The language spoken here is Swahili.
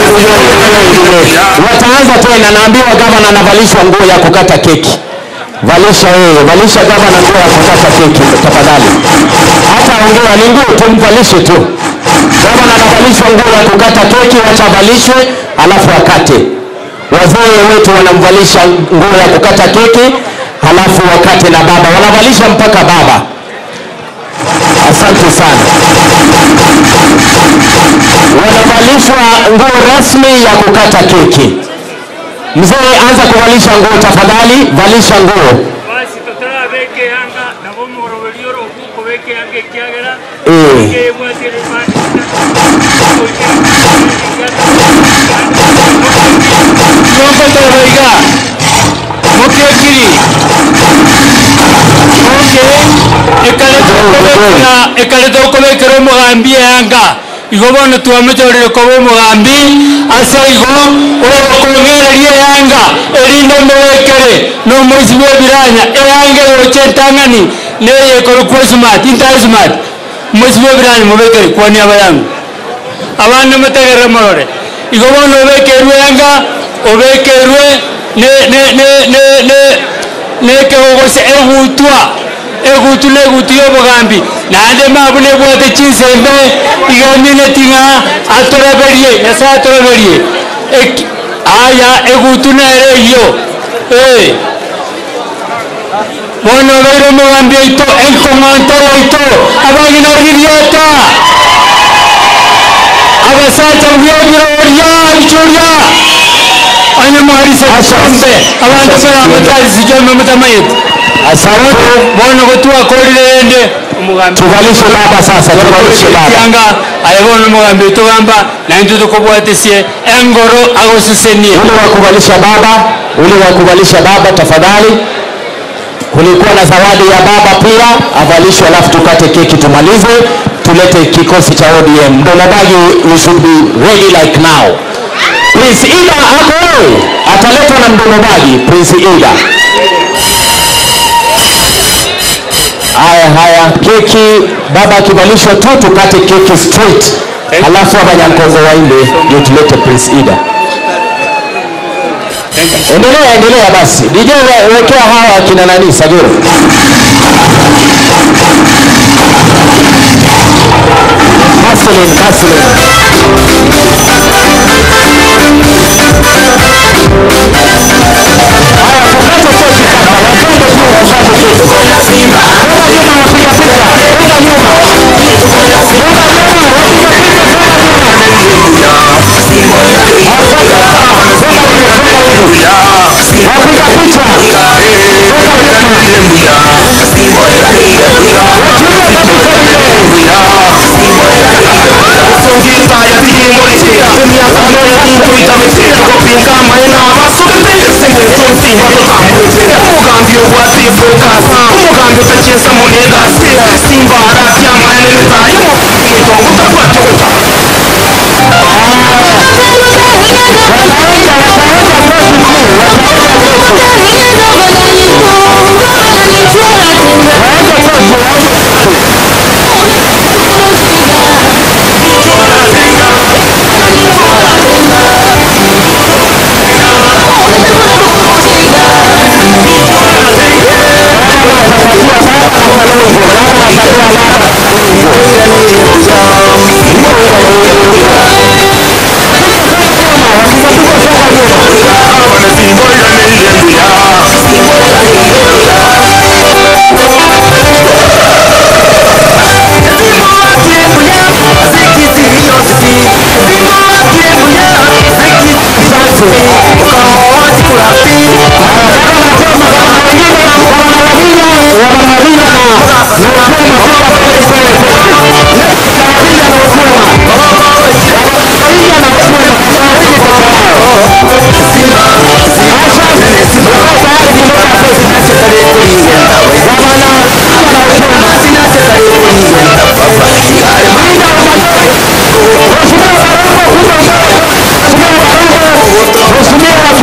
Wataanza tena, naambiwa gavana anavalishwa nguo ya kukata keki. Valisha wewe, valisha gavana nguo ya kukata keki tafadhali. Hata ongea ni nguo tumvalishe tu. Gavana anavalishwa nguo ya kukata keki, wacha valishwe alafu akate. Wazee wetu wanamvalisha nguo ya kukata keki halafu wakati na baba wanavalisha mpaka baba. Asante sana. Wanavalishwa nguo rasmi ya kukata keki. Mzee anza kuvalisha nguo tafadhali, valisha nguo. Basi tutara beke anga na bomo rovelio huko beke anga kiagera. Ke mwatire mani. Nomba tawaiga. Mokekiri. Ekale toko bekero mugambi anga. Igobono tuametorere ko mugambi asa igo okogererie yanga erino mewekere no moizi biranya eyanga ochentangani neye ko Christmas intasmat moizi biranya mubekere kwani abayangu abana mutegere morore igobono bekerwe yanga obekerwe ne kegose egutule gutiyo bogambi nande mabune bwote chinsembe igamine tinga atoreberie yasa atoreberie aya egutuna ereyo bono bero mogambi ito enkomanto ito abagina ririota abasata byobiro ya ichuria anya muharisa ashambe abantu bera mutazi jombe mutamayet asante bono gotua korirende umugambi tuvalishe baba sasa tuvalishe baba yanga ayebono umugambi tugamba nandu tukobwatesie engoro agosesenie ule wa kuvalisha baba tafadhali. Kulikuwa na zawadi ya baba pia avalishwe alafu tukate keki tumalize tulete kikosi cha ODM. Mdomobagi we should be ready like now. Prince Ida ako ataletwa na Mdomobagi. Prince Ida. Haya keki baba akivalishwa tu tukate keki straight. Alafu abanyankongo waimbe ndio tulete Prince Ida. Endelea basi. DJ wekea hawa kina nani Sagiro. Hustling.